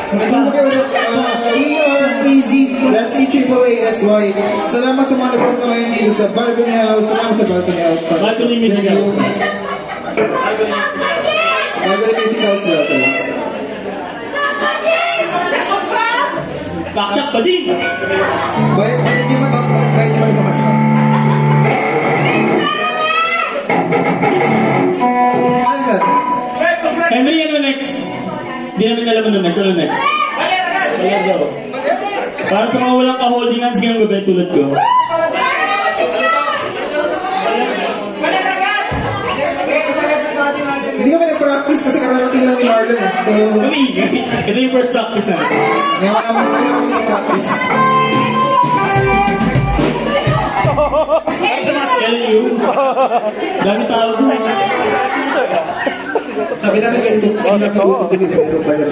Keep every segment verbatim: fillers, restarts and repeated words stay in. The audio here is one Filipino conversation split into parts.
Magandang gabi ulit. Uh, we are Easy. That's E triple A S Y. Salamat sa mga nagpunta ngayon dito sa Balcony House. Salamat sa Balcony House. Balcony Music House. Balcony Music House sila sila. Baksak pa din! Bayad, bayad nyo matap. Bayad nyo malipamasok. Henry, ano next? Hindi namin alam ano next. Ano next? Baler daw. Para sa mga walang ka-holding hands ngayong gabi tulad ko. Hindi kami nag-practice kasi kararating lang ni Marlon. So, kami, ito yung first practice na. Ngayon ka naman tayo kami nag-practice. L U. Dami tao doon. Sabi namin ganito, hindi namin tutugin ito, pero bayan.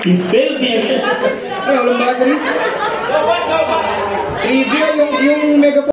You failed me again. Ano, walang battery? Trivia, yung, yung mega